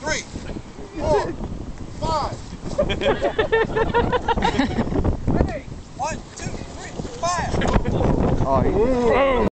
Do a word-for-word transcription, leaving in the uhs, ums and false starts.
three, four, five. Ready? One, two, three, five. Oh, he